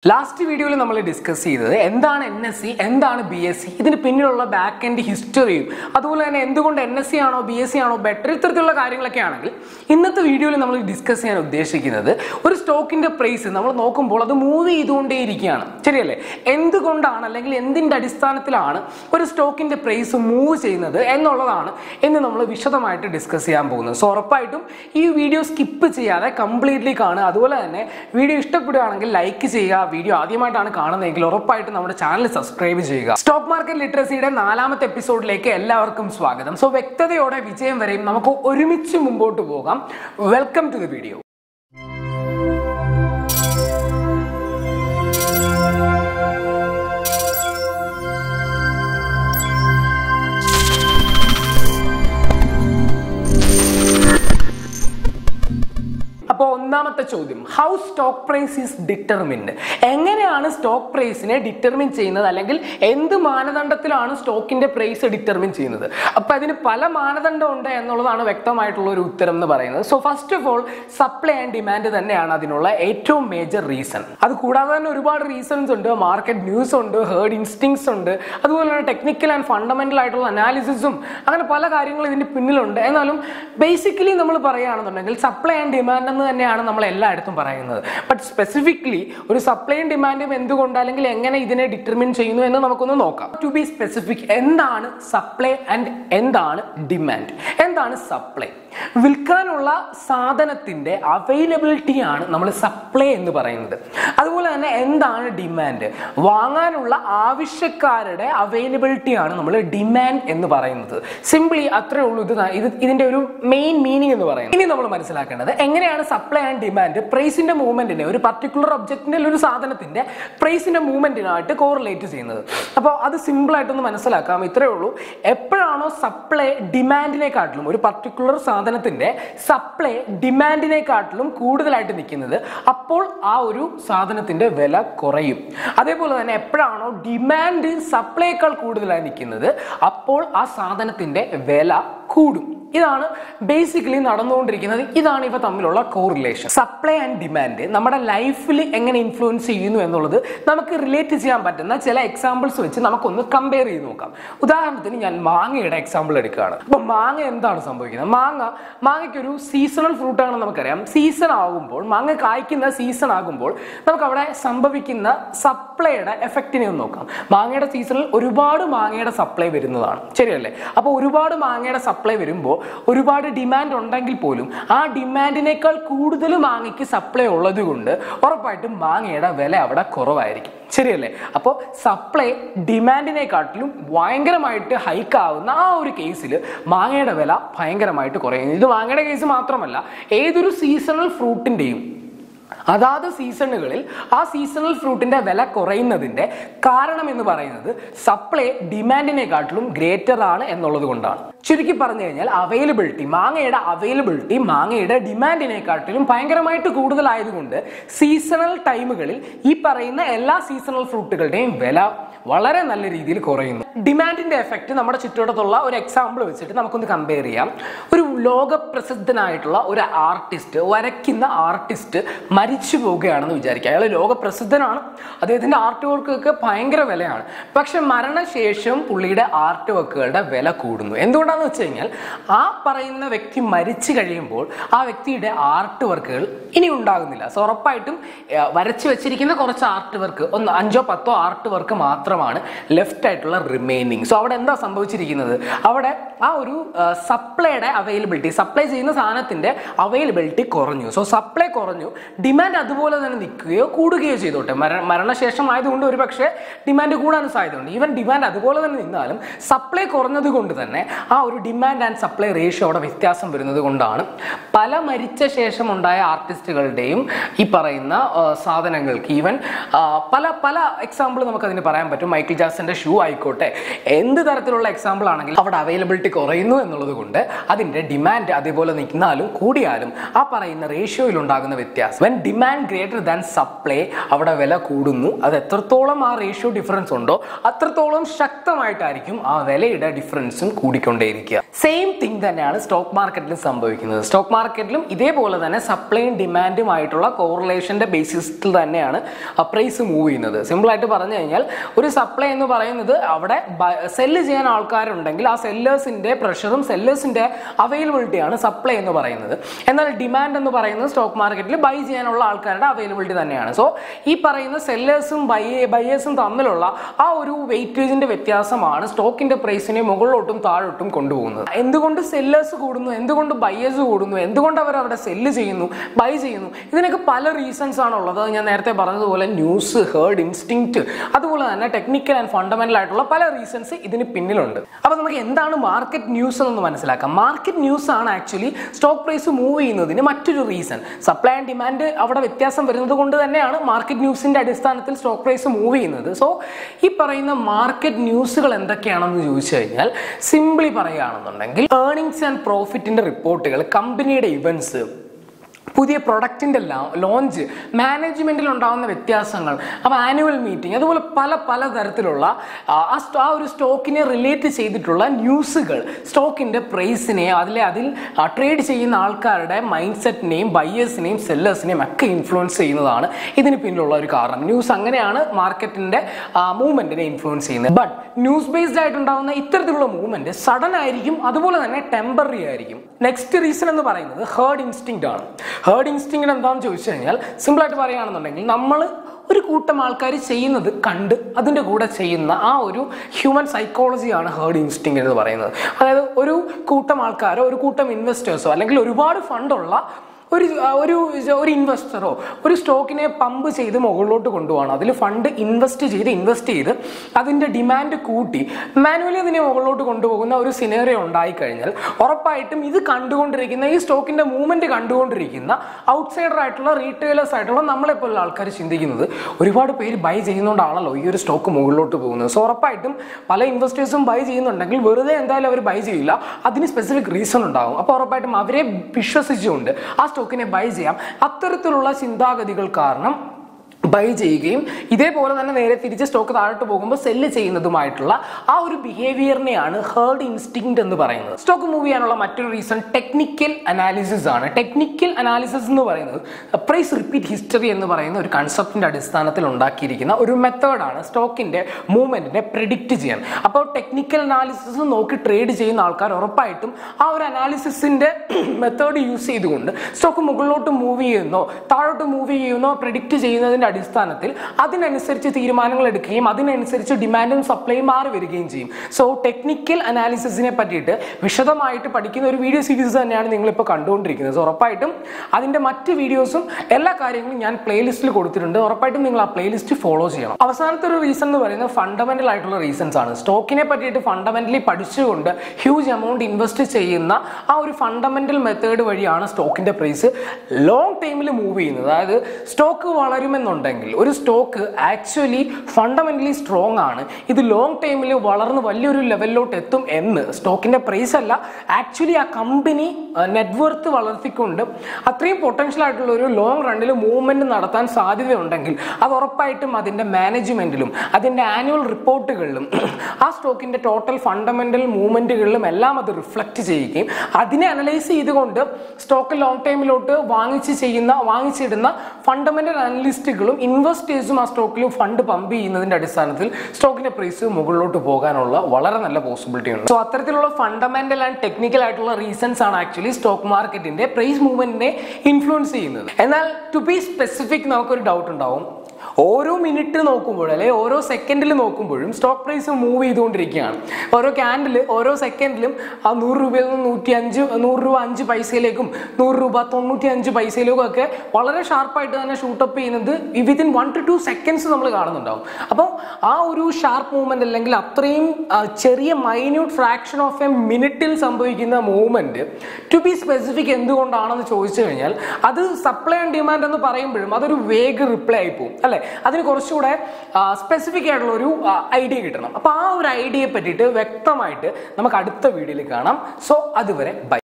Last video we discussed എന്താണ് NSC എന്താണ് BSc ഇതിന് പിന്നിലുള്ള ബാക്ക് എൻഡ് ഹിസ്റ്ററിയും അതുപോലെ തന്നെ എന്തുകൊണ്ട് NSC ആണോ BSc ആണോ ബെറ്റർ ഇത്തരത്തിലുള്ള കാര്യങ്ങളൊക്കെ ആണെങ്കിൽ ഇന്നത്തെ വീഡിയോയിൽ നമ്മൾ ഡിസ്കസ് ചെയ്യാൻ ഉദ്ദേശിക്കുന്നത് ഒരു സ്റ്റോക്കിന്റെ പ്രൈസ് നമ്മൾ നോക്കുമ്പോൾ അത് മൂവ് ചെയ്തുകൊണ്ടേയിരിക്കുകയാണ് ശരിയല്ലേ എന്തുകൊണ്ടാണ് അല്ലെങ്കിൽ എന്തിന്റെ അടിസ്ഥാനത്തിലാണ് ഒരു സ്റ്റോക്കിന്റെ പ്രൈസ് മൂവ് ചെയ്യുന്നത് എന്നുള്ളതാണ് ഇന്ന് നമ്മൾ വിശദമായിട്ട് ഡിസ്കസ് ചെയ്യാൻ പോകുന്നത് സോ ഉറപ്പായിട്ടും ഈ വീഡിയോ സ്കിപ്പ് ചെയ്യാതെ കംപ്ലീറ്റ്ലി കാണുക അതുപോലെ തന്നെ വീഡിയോ ഇഷ്ടപ്പെടുകയാണെങ്കിൽ ലൈക്ക് ചെയ്യുക വീഡിയോ ആദ്യമായിട്ടാണ് കാണുന്നതെങ്കിൽ ഉറപ്പായിട്ടും നമ്മുടെ ചാനൽ സബ്സ്ക്രൈബ് ചെയ്യുക സ്റ്റോക്ക് മാർക്കറ്റ് ലിറ്ററസിയുടെ 4ാമത്തെ എപ്പിസോഡിലേക്ക് എല്ലാവർക്കും സ്വാഗതം സോ വ്യക്തതയോടെ വിജയം വരെയും നമുക്ക് ഒരുമിച്ച് മുമ്പോട്ട് പോകാം വെൽക്കം ടു ദി വീഡിയോ ഒന്നാമത്തെ ചോദ്യം how stock price is determined എങ്ങനെയാണ് സ്റ്റോക്ക് പ്രൈസിനെ ഡിറ്റർമിൻ ചെയ്യുന്നത് അല്ലെങ്കിൽ എന്ത് മാനദണ്ഡത്തിലാണ് സ്റ്റോക്കിന്റെ പ്രൈസ് ഡിറ്റർമിൻ ചെയ്യുന്നത് അപ്പോൾ അതിന് പല മാനദണ്ഡം ഉണ്ട് എന്നുള്ളതാണ് വ്യക്തമായിട്ടുള്ള ഒരു ഉത്തരം എന്ന് പറയുന്നത് so first of all supply and demand തന്നെയാണ് അതിനുള്ള ഏറ്റവും മേജർ റീസൺ അത് കൂടാതെ തന്നെ ഒരുപാട് റീസൺസ് ഉണ്ട് മാർക്കറ്റ് ന്യൂസ് ഉണ്ട് ഹേർഡ് ഇൻസ്റ്റിങ്സ് ഉണ്ട് അതുപോലെ തന്നെ ടെക്നിക്കൽ ആൻഡ് ഫണ്ടമെന്റൽ ആയിട്ടുള്ള അനാലിസിസും അങ്ങനെ പല കാര്യങ്ങളും ഇതിന്റെ പിന്നിലുണ്ട് എന്നാലും ബേസിക്കലി നമ്മൾ പറയുകയാണെന്നുണ്ടെങ്കിൽ സപ്ലൈ ആൻഡ് ഡിമാൻഡ് എന്ന് തന്നെയാണ് നമ്മൾ എല്ലായിടത്തും പറയുന്നത് ബട്ട് സ്പെസിഫിക്കലി ഒരു സപ്ലൈയും ഡിമാൻഡും എന്തുകൊണ്ട് അല്ലെങ്കിൽ എങ്ങനെ ഇതിനെ ഡിറ്റർമിൻ ചെയ്യുന്നു എന്ന് നമുക്കൊന്ന് നോക്കാം ടു ബി സ്പെസിഫിക് എന്താണ് സപ്ലൈ ആൻഡ് എന്താണ് ഡിമാൻഡ് എന്താണ് സപ്ലൈ വിൽക്കാനുള്ള സാധനത്തിന്റെ അവൈലബിലിറ്റിയാണ് നമ്മൾ സപ്ലൈ എന്ന് പറയുന്നത് അതുപോലെ തന്നെ എന്താണ് ഡിമാൻഡ് വാങ്ങാനുള്ള ആവശ്യക്കാരുടെ അവൈലബിലിറ്റിയാണ് നമ്മൾ ഡിമാൻഡ് എന്ന് പറയുന്നത് സിംപ്ലി അത്രേ ഉള്ളൂ ഇതിന്റെ ഒരു മെയിൻ മീനിങ് എന്ന് പറയുന്നത് ഇനി നമ്മൾ മനസ്സിലാക്കേണ്ടത് എങ്ങനെയാണ് സപ്ലൈ ആൻഡ് ഡിമാൻഡ് പ്രൈസിന്റെ മൂവ്മെന്റിനെ ഒരു പർട്ടിക്കുലർ ഒബ്ജക്റ്റിന്റെ ഒരു സാധനത്തിന്റെ പ്രൈസിന്റെ മൂവ്മെന്റിനായിട്ട് കോറിലേറ്റ് ചെയ്യുന്നത് അപ്പോൾ അത് സിമ്പിൾ ആയിട്ടൊന്ന് മനസ്സിലാക്കാം ഇത്രേ ഉള്ളൂ എപ്പോഴാണോ സപ്ലൈ ഡിമാൻഡിനെക്കാട്ടിലും ഒരു പർട്ടിക്കുലർ സാധനത്തിന്റെ സപ്ലൈ ഡിമാൻഡിനെക്കാട്ടിലും കൂടുതലായിട്ട് നിൽക്കുന്നത് അപ്പോൾ ആ ഒരു സാധനത്തിന്റെ വില കുറയും അതേപോലെ തന്നെ എപ്പോഴാണോ ഡിമാൻഡ് സപ്ലൈയേക്കാൾ കൂടുതലായി നിൽക്കുന്നത് അപ്പോൾ ആ സാധനത്തിന്റെ വില കൂടും ഇതാണ് ബേസിക്കലി നടന്നുകൊണ്ടിരിക്കുന്നത് ഇതാണ് ഇവ തമ്മിലുള്ള കോറിലേഷൻ സപ്ലൈ ആൻഡ് ഡിമാൻഡ് നമ്മുടെ ലൈഫിൽ എങ്ങനെ ഇൻഫ്ലുവൻസ് ചെയ്യുന്നു എന്നുള്ളത് നമുക്ക് റിലേറ്റ് ചെയ്യാൻ പറ്റുന്ന ചില എക്സാമ്പിൾസ് വെച്ച് നമുക്കൊന്ന് കമ്പയർ ചെയ്ത് നോക്കാം ഉദാഹരണത്തിന് ഞാൻ മാങ്ങയുടെ എക്സാമ്പിൾ എടുക്കുകയാണ് അപ്പൊ മാങ്ങ എന്താണ് സംഭവിക്കുന്നത് മാങ്ങയ്ക്ക് ഒരു സീസണൽ ഫ്രൂട്ട് ആണെന്ന് നമുക്കറിയാം സീസൺ ആകുമ്പോൾ മാങ്ങ കായ്ക്കുന്ന സീസൺ ആകുമ്പോൾ നമുക്ക് അവിടെ സംഭവിക്കുന്ന സപ്ലൈയുടെ എഫക്റ്റിനെ ഒന്ന് നോക്കാം മാങ്ങയുടെ സീസണിൽ ഒരുപാട് മാങ്ങയുടെ സപ്ലൈ വരുന്നതാണ് ശരിയല്ലേ അപ്പോൾ ഒരുപാട് മാങ്ങയുടെ സപ്ലൈ വരുമ്പോൾ ഒരുപാട് ഡിമാൻഡ് ഉണ്ടെങ്കിൽ പോലും ആ ഡിമാൻഡിനേക്കാൾ കൂടുതൽ മാങ്ങയ്ക്ക് സപ്ലൈ ഉള്ളത് കൊണ്ട് ഉറപ്പായിട്ടും മാങ്ങയുടെ വില അവിടെ കുറവായിരിക്കും ശരിയല്ലേ അപ്പോൾ സപ്ലൈ ഡിമാൻഡിനെക്കാട്ടിലും ഭയങ്കരമായിട്ട് ഹൈക്ക് ആവുന്ന ആ ഒരു കേസിൽ മാങ്ങയുടെ വില ഭയങ്കരമായിട്ട് കുറയും ഇത് മാങ്ങയുടെ കേസ് മാത്രമല്ല ഏതൊരു സീസണൽ ഫ്രൂട്ടിന്റെയും അതാത് സീസണുകളിൽ ആ സീസണൽ ഫ്രൂട്ടിന്റെ വില കുറയുന്നതിന്റെ കാരണം എന്ന് പറയുന്നത് സപ്ലൈ ഡിമാൻഡിനെക്കാട്ടിലും ഗ്രേറ്റർ ആണ് എന്നുള്ളത് കൊണ്ടാണ് ചുരുക്കി പറഞ്ഞു കഴിഞ്ഞാൽ അവൈലബിലിറ്റി മാങ്ങയുടെ ഡിമാൻഡിനെക്കാട്ടിലും ഭയങ്കരമായിട്ട് കൂടുതലായതുകൊണ്ട് സീസണൽ ടൈമുകളിൽ ഈ പറയുന്ന എല്ലാ സീസണൽ ഫ്രൂട്ടുകളുടെയും വില വളരെ നല്ല രീതിയിൽ കുറയുന്നു ഡിമാൻഡിന്റെ എഫക്റ്റ് നമ്മുടെ ചുറ്റുവട്ടത്തുള്ള ഒരു എക്സാമ്പിൾ വെച്ചിട്ട് നമുക്കൊന്ന് കമ്പയർ ചെയ്യാം ഒരു ലോകപ്രസിദ്ധനായിട്ടുള്ള ഒരു ആർട്ടിസ്റ്റ് വരയ്ക്കുന്ന ആർട്ടിസ്റ്റ് മരിച്ചു പോവുകയാണെന്ന് വിചാരിക്കുക അയാൾ ലോകപ്രസിദ്ധനാണ് അദ്ദേഹത്തിന്റെ ആർട്ട് വർക്കൊക്കെ ഭയങ്കര വിലയാണ് പക്ഷെ മരണശേഷം പുള്ളിയുടെ ആർട്ട് വർക്കുകളുടെ വില കൂടുന്നു എന്തുകൊണ്ടാണെന്ന് വെച്ച് കഴിഞ്ഞാൽ ആ പറയുന്ന വ്യക്തി മരിച്ചു കഴിയുമ്പോൾ ആ വ്യക്തിയുടെ ആർട്ട് വർക്കുകൾ ഇനി ഉണ്ടാകുന്നില്ല സോ ഉറപ്പായിട്ടും വരച്ചു വെച്ചിരിക്കുന്ന കുറച്ച് ആർട്ട് വർക്ക് 5-10 ആർട്ട് വർക്ക് മാത്രമാണ് ലെഫ്റ്റ് ആയിട്ടുള്ള റിമൈനിങ് സോ അവിടെ എന്താ സംഭവിച്ചിരിക്കുന്നത് അവിടെ ആ ഒരു സപ്ലൈയുടെ അവൈലബിലിറ്റി സപ്ലൈ ചെയ്യുന്ന സാധനത്തിന്റെ അവൈലബിലിറ്റി കുറഞ്ഞു സോ സപ്ലൈ കുറഞ്ഞു ഡിമാൻഡ് അതുപോലെ തന്നെ നിൽക്കുകയോ കൂടുകയോ ചെയ്തോട്ടെ മരണശേഷം ആയതുകൊണ്ട് ഒരു പക്ഷേ ഡിമാൻഡ് കൂടാൻ സാധ്യതയുണ്ട് ഈവൻ ഡിമാൻഡ് അതുപോലെ തന്നെ നിന്നാലും സപ്ലൈ കുറഞ്ഞത് കൊണ്ട് തന്നെ ആ ഒരു ഡിമാൻഡ് ആൻഡ് സപ്ലൈ റേഷ്യോ അവിടെ വ്യത്യാസം വരുന്നത് കൊണ്ടാണ് പല മരിച്ച ശേഷം ഉണ്ടായ ആർട്ടിസ്റ്റുകളുടെയും ഈ പറയുന്ന സാധനങ്ങൾക്ക് ഈവൻ പല എക്സാമ്പിൾ നമുക്ക് അതിന് പറയാൻ പറ്റും മൈക്കിൾ ജാക്സന്റെ ഷൂ ആയിക്കോട്ടെ എന്ത് തരത്തിലുള്ള എക്സാമ്പിൾ ആണെങ്കിൽ അവിടെ അവൈലബിലിറ്റി കുറയുന്നു എന്നുള്ളത് കൊണ്ട് അതിന്റെ ഡിമാൻഡ് അതേപോലെ നിൽക്കുന്നാലും കൂടിയാലും ആ പറയുന്ന റേഷ്യോയിൽ ഉണ്ടാകുന്ന വ്യത്യാസം when demand greater than supply അവിടെ വില കൂടുന്നു അത് എത്രത്തോളം ആ റേഷ്യോ ഡിഫറൻസ് ഉണ്ടോ അത്രത്തോളം ശക്തമായിട്ടായിരിക്കും ആ വിലയുടെ ഡിഫറൻസും കൂടിക്കൊണ്ടേയിരിക്കുക സെയിം തിങ് തന്നെയാണ് സ്റ്റോക്ക് മാർക്കറ്റിലും സംഭവിക്കുന്നത്. സ്റ്റോക്ക് മാർക്കറ്റിലും ഇതേപോലെ തന്നെ സപ്ലൈയും ഡിമാൻഡുമായിട്ടുള്ള കോറിലേഷൻ്റെ ബേസിസിൽ തന്നെയാണ് പ്രൈസ് മൂവ് ചെയ്യുന്നത്. സിമ്പിളായിട്ട് പറഞ്ഞു കഴിഞ്ഞാൽ ഒരു സപ്ലൈ എന്ന് പറയുന്നത് അവിടെ സെല്ല് ചെയ്യാൻ ആൾക്കാരുണ്ടെങ്കിൽ ആ സെല്ലേഴ്സിൻ്റെ പ്രഷറും സെല്ലേഴ്സിൻ്റെ അവൈലബിലിറ്റിയാണ് സപ്ലൈ എന്ന് പറയുന്നത്. എന്നാൽ ഡിമാൻഡ് എന്ന് പറയുന്നത് സ്റ്റോക്ക് മാർക്കറ്റിൽ ബൈ ചെയ്യാനുള്ള ആൾക്കാരുടെ അവൈലബിലിറ്റി തന്നെയാണ്. സോ ഈ പറയുന്ന സെല്ലേഴ്സും ബയേഴ്സും തമ്മിലുള്ള ആ ഒരു വെയിറ്റേജിൻ്റെ വ്യത്യാസമാണ് സ്റ്റോക്കിൻ്റെ പ്രൈസിനെ മുകളിലോട്ടും താഴോട്ടും കൊണ്ടുപോകുന്നത്. എന്തുകൊണ്ട് സെല്ലേഴ്സ് കൂടുന്നു, എന്തുകൊണ്ട് ബയേഴ്സ് കൂടുന്നു, എന്തുകൊണ്ട് അവർ അവിടെ സെല്ല് ചെയ്യുന്നു, ബൈ ചെയ്യുന്നു, ഇതിനൊക്കെ പല റീസൺസ് ആണുള്ളത്. ഞാൻ നേരത്തെ പറഞ്ഞതുപോലെ ന്യൂസ്, ഹേർഡ് ഇൻസ്റ്റിങ്ക്റ്റ്, അതുപോലെ തന്നെ ടെക്നിക്കൽ ആൻഡ് ഫണ്ടമെന്റൽ ആയിട്ടുള്ള പല റീസൺസ് ഇതിന് പിന്നിലുണ്ട്. അപ്പോൾ നമുക്ക് എന്താണ് മാർക്കറ്റ് ന്യൂസ് എന്നൊന്ന് മനസ്സിലാക്കാം. മാർക്കറ്റ് ന്യൂസ് ആണ് ആക്ച്വലി സ്റ്റോക്ക് പ്രൈസ് മൂവ് ചെയ്യുന്നതിന് മറ്റൊരു റീസൺ. സപ്ലൈ ആൻഡ് ഡിമാൻഡ് അവിടെ വ്യത്യാസം വരുന്നത് കൊണ്ട് തന്നെയാണ് മാർക്കറ്റ് ന്യൂസിന്റെ അടിസ്ഥാനത്തിൽ സ്റ്റോക്ക് പ്രൈസ് മൂവ് ചെയ്യുന്നത്. സോ ഈ പറയുന്ന മാർക്കറ്റ് ന്യൂസുകൾ എന്തൊക്കെയാണെന്ന് ചോദിച്ചു കഴിഞ്ഞാൽ സിംപിളി പറയുകയാണെന്നുണ്ടെങ്കിൽ ഏർണിങ്സ് ആൻഡ് പ്രോഫിറ്റിന്റെ റിപ്പോർട്ടുകൾ, കമ്പനിയുടെ ഇവന്റ്സ്, പുതിയ പ്രൊഡക്റ്റിൻ്റെ ലോഞ്ച്, മാനേജ്മെൻറ്റിൽ ഉണ്ടാകുന്ന വ്യത്യാസങ്ങൾ, അപ്പോൾ ആനുവൽ മീറ്റിംഗ്, അതുപോലെ പല തരത്തിലുള്ള ആ ഒരു സ്റ്റോക്കിനെ റിലേറ്റ് ചെയ്തിട്ടുള്ള ന്യൂസുകൾ സ്റ്റോക്കിൻ്റെ പ്രൈസിനെ അതിൽ ട്രേഡ് ചെയ്യുന്ന ആൾക്കാരുടെ മൈൻഡ് സെറ്റിനെയും ബയേഴ്സിനെയും സെല്ലേഴ്സിനെയും ഒക്കെ ഇൻഫ്ലുവൻസ് ചെയ്യുന്നതാണ് ഇതിന് പിന്നിലുള്ള ഒരു കാരണം. ന്യൂസ് അങ്ങനെയാണ് മാർക്കറ്റിൻ്റെ മൂവ്മെൻറ്റിനെ ഇൻഫ്ലുവൻസ് ചെയ്യുന്നത്. ബട്ട് ന്യൂസ് ബേസ്ഡ് ആയിട്ടുണ്ടാകുന്ന ഇത്തരത്തിലുള്ള മൂവ്മെൻറ്റ് സഡൻ ആയിരിക്കും, അതുപോലെ തന്നെ ടെമ്പററി ആയിരിക്കും. നെക്സ്റ്റ് റീസൺ എന്ന് പറയുന്നത് ഹേർഡ് ഇൻസ്റ്റിങ്ക്റ്റ് ആണ്. ഹേർഡ് ഇൻസ്റ്റിങ്ക്റ്റ് എന്താണെന്ന് ചോദിച്ചു കഴിഞ്ഞാൽ സിമ്പിളായിട്ട് പറയുകയാണെന്നുണ്ടെങ്കിൽ നമ്മൾ ഒരു കൂട്ടം ആൾക്കാർ ചെയ്യുന്നത് കണ്ട് അതിൻ്റെ കൂടെ ചെയ്യുന്ന ആ ഒരു ഹ്യൂമൻ സൈക്കോളജിയാണ് ഹേർഡ് ഇൻസ്റ്റിങ്ക്റ്റ് എന്ന് പറയുന്നത്. അതായത് ഒരു കൂട്ടം ആൾക്കാരോ ഒരു കൂട്ടം ഇൻവെസ്റ്റേഴ്സോ അല്ലെങ്കിൽ ഒരുപാട് ഫണ്ടുള്ള ഒരു ഇൻവെസ്റ്ററോ ഒരു സ്റ്റോക്കിനെ പമ്പ് ചെയ്ത് മുകളിലോട്ട് കൊണ്ടുപോകണം. അതിൽ ഫണ്ട് ഇൻവെസ്റ്റ് ചെയ്ത് അതിൻ്റെ ഡിമാൻഡ് കൂട്ടി മാനുവലി അതിനെ മുകളിലോട്ട് കൊണ്ടുപോകുന്ന ഒരു സിനേറിയോ ഉണ്ടായിക്കഴിഞ്ഞാൽ ഉറപ്പായിട്ടും ഇത് കണ്ടുകൊണ്ടിരിക്കുന്ന ഈ സ്റ്റോക്കിൻ്റെ മൂവ്മെൻറ്റ് കണ്ടുകൊണ്ടിരിക്കുന്ന ഔട്ട്സൈഡർ ആയിട്ടുള്ള റീറ്റെയിലേഴ്സ് ആയിട്ടുള്ള നമ്മളെപ്പോലുള്ള ആൾക്കാർ ചിന്തിക്കുന്നത് ഒരുപാട് പേര് ബൈ ചെയ്യുന്നതുകൊണ്ടാണല്ലോ ഈ ഒരു സ്റ്റോക്ക് മുകളിലോട്ട് പോകുന്നത്. സോ ഉറപ്പായിട്ടും പല ഇൻവെസ്റ്റേഴ്സും ബൈ ചെയ്യുന്നുണ്ടെങ്കിൽ വെറുതെ എന്തായാലും അവർ ബൈ ചെയ്യില്ല, അതിന് സ്പെസിഫിക് റീസൺ ഉണ്ടാകും. അപ്പോൾ ഉറപ്പായിട്ടും അവരെ വിശ്വസിച്ചുകൊണ്ട് ആ സ്റ്റോക്കിനെ ബൈ ചെയ്യാം. അത്തരത്തിലുള്ള ചിന്താഗതികൾ കാരണം ബൈ ചെയ്യുകയും ഇതേപോലെ തന്നെ നേരെ തിരിച്ച് സ്റ്റോക്ക് താഴോട്ട് പോകുമ്പോൾ സെല്ല് ചെയ്യുന്നതുമായിട്ടുള്ള ആ ഒരു ബിഹേവിയറിനെയാണ് ഹേർഡ് ഇൻസ്റ്റിങ്ക്റ്റ് എന്ന് പറയുന്നത്. സ്റ്റോക്ക് മൂവ് ചെയ്യാനുള്ള മറ്റൊരു റീസൺ ടെക്നിക്കൽ അനാലിസിസ് ആണ്. ടെക്നിക്കൽ അനാലിസിസ് എന്ന് പറയുന്നത് പ്രൈസ് റിപ്പീറ്റ് ഹിസ്റ്ററി എന്ന് പറയുന്ന ഒരു കൺസെപ്റ്റിന്റെ അടിസ്ഥാനത്തിൽ ഉണ്ടാക്കിയിരിക്കുന്ന ഒരു മെത്തേഡാണ് സ്റ്റോക്കിന്റെ മൂവ്മെന്റിനെ പ്രെഡിക്റ്റ് ചെയ്യാൻ. അപ്പോൾ ടെക്നിക്കൽ അനാലിസിസ് നോക്കി ട്രേഡ് ചെയ്യുന്ന ആൾക്കാർ ഉറപ്പായിട്ടും ആ ഒരു അനാലിസിസിന്റെ മെത്തേഡ് യൂസ് ചെയ്തുകൊണ്ട് സ്റ്റോക്ക് മുകളിലോട്ട് മൂവ് ചെയ്യുന്നോ താഴോട്ട് മൂവ് ചെയ്യുന്നോ പ്രെഡിക്റ്റ് ചെയ്യുന്നതിന്റെ അടിസ്ഥാനത്തിൽ അതിനനുസരിച്ച് തീരുമാനങ്ങൾ എടുക്കുകയും അതിനനുസരിച്ച് ഡിമാൻഡും സപ്ലൈയും മാറി വരികയും ചെയ്യും. സോ ടെക്നിക്കൽ അനാലിസിസിനെ പറ്റിയിട്ട് വിശദമായിട്ട് പഠിക്കുന്ന ഒരു വീഡിയോ സീരീസ് തന്നെയാണ് നിങ്ങളിപ്പോൾ കണ്ടുകൊണ്ടിരിക്കുന്നത്. സോ ഉറപ്പായിട്ടും അതിൻ്റെ മറ്റ് വീഡിയോസും എല്ലാ കാര്യങ്ങളും ഞാൻ പ്ലേലിസ്റ്റിൽ കൊടുത്തിട്ടുണ്ട്. ഉറപ്പായിട്ടും നിങ്ങൾ ആ പ്ലേലിസ്റ്റ് ഫോളോ ചെയ്യണം. അവസാനത്തെ ഒരു റീസൺ എന്ന് പറയുന്നത് ഫണ്ടമെന്റൽ ആയിട്ടുള്ള റീസൺസ് ആണ്. സ്റ്റോക്കിനെ പറ്റിയിട്ട് ഫണ്ടമെന്റലി പഠിച്ചുകൊണ്ട് ഹ്യൂജ് എമൗണ്ട് ഇൻവെസ്റ്റ് ചെയ്യുന്ന ആ ഒരു ഫണ്ടമെന്റൽ മെത്തേഡ് വഴിയാണ് സ്റ്റോക്കിന്റെ പ്രൈസ് ലോങ് ടൈമിൽ മൂവ് ചെയ്യുന്നത്. അതായത് സ്റ്റോക്ക് വളരുമെന്നുണ്ടെങ്കിൽ ഒരു സ്റ്റോക്ക് ആക്ച്വലി ഫണ്ടമെന്റലി സ്ട്രോങ് ആണ്, ഇത് ലോങ് ടൈമിൽ വളർന്ന് വലിയൊരു ലെവലിലോട്ട് എത്തും എന്ന് സ്റ്റോക്കിന്റെ പ്രൈസ് അല്ല, ആക്ച്വലി ആ കമ്പനി നെറ്റ്വർത്ത് വളർത്തിക്കൊണ്ട് അത്രയും പൊട്ടൻഷ്യൽ ആയിട്ടുള്ള ഒരു ലോങ് റണ്ണിൽ മൂവ്മെന്റ് നടത്താൻ സാധ്യതയുണ്ടെങ്കിൽ അത് ഉറപ്പായിട്ടും അതിന്റെ മാനേജ്മെന്റിലും അതിന്റെ ആനുവൽ റിപ്പോർട്ടുകളിലും ആ സ്റ്റോക്കിന്റെ ടോട്ടൽ ഫണ്ടമെന്റൽ മൂവ്മെന്റുകളിലും എല്ലാം അത് റിഫ്ലക്ട് ചെയ്യുകയും അതിനെ അനലൈസ് ചെയ്തുകൊണ്ട് സ്റ്റോക്ക് ലോങ് ടൈമിലോട്ട് വാങ്ങിച്ചിടുന്ന ഫണ്ടമെന്റൽ അനലിസ്റ്റുകളും ഇൻവെസ്റ്റേഴ്സും ആ സ്റ്റോക്കിലും ഫണ്ട് പമ്പ് ചെയ്യുന്നതിന്റെ അടിസ്ഥാനത്തിൽ സ്റ്റോക്കിന്റെ പ്രൈസ് മുകളിലോട്ട് പോകാനുള്ള വളരെ നല്ല പോസിബിലിറ്റി ഉണ്ട്. സോ അത്തരത്തിലുള്ള ഫണ്ടമെന്റൽ ആൻഡ് ടെക്നിക്കൽ ആയിട്ടുള്ള റീസൺസ് ആണ് ആക്ച്വലി സ്റ്റോക്ക് മാർക്കറ്റിന്റെ പ്രൈസ് മൂവ്മെന്റിനെ ഇൻഫ്ലുവൻസ് ചെയ്യുന്നത്. എന്നാൽ ടു ബി സ്പെസിഫിക് നമുക്കൊരു ഡൗട്ട് ഉണ്ടാവും. ഓരോ മിനിറ്റ് നോക്കുമ്പോഴും അല്ലെങ്കിൽ ഓരോ സെക്കൻഡിൽ നോക്കുമ്പോഴും സ്റ്റോക്ക് പ്രൈസ് മൂവ് ചെയ്തുകൊണ്ടിരിക്കുകയാണ്. ഓരോ ക്യാൻഡിൽ ഓരോ സെക്കൻഡിലും ആ 100 രൂപയിൽ നിന്ന് 100 രൂപ 5 പൈസയിലേക്കും 100 രൂപ 95 പൈസയിലേക്കും ഒക്കെ വളരെ ഷാർപ്പായിട്ട് തന്നെ ഷൂട്ടപ്പ് ചെയ്യുന്നത് വിത്തിൻ 1 to 2 സെക്കൻഡ്സ് നമ്മൾ കാണുന്നുണ്ടാവും. അപ്പോൾ ആ ഒരു ഷാർപ്പ് മൂവ്മെന്റ് അല്ലെങ്കിൽ അത്രയും ചെറിയ മൈന്യൂട്ട് ഫ്രാക്ഷൻ ഓഫ് എ മിനിറ്റിൽ സംഭവിക്കുന്ന മൂവ്മെന്റ് ടു ബി സ്പെസിഫിക് എന്തുകൊണ്ടാണെന്ന് ചോദിച്ചു കഴിഞ്ഞാൽ അത് സപ്ലൈ ആൻഡ് ഡിമാൻഡ് എന്ന് പറയുമ്പോഴും അതൊരു വേഗ് റിപ്ലൈ ആയി പോകും അല്ലെ. അതിന് കുറച്ചുകൂടെ സ്പെസിഫിക് ആയിട്ടുള്ള ഒരു ഐഡിയ കിട്ടണം. അപ്പോൾ ആ ഒരു ഐഡിയയെ പറ്റിയിട്ട് വ്യക്തമായിട്ട് നമുക്ക് അടുത്ത വീഡിയോയിൽ കാണാം. സോ അതുവരെ ബൈ.